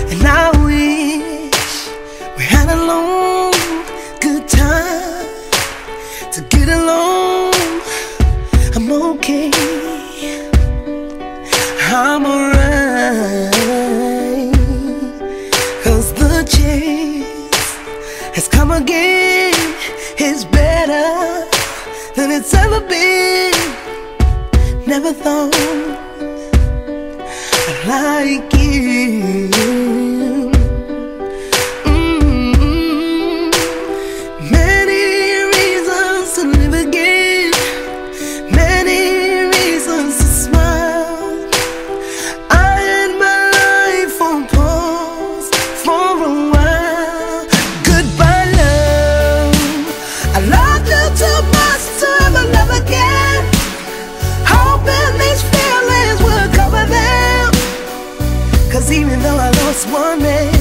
And I wish we had a long, good time to get along. I'm okay, I'm alright, 'cause the chance has come again. It's better than it's ever been. Never thought I'd like you. Many reasons to live again, many reasons to smile. I had my life on pause for a while. Goodbye, love. I loved you too much to ever love again. Hoping these feelings would cover them, 'cause even though I lost one man,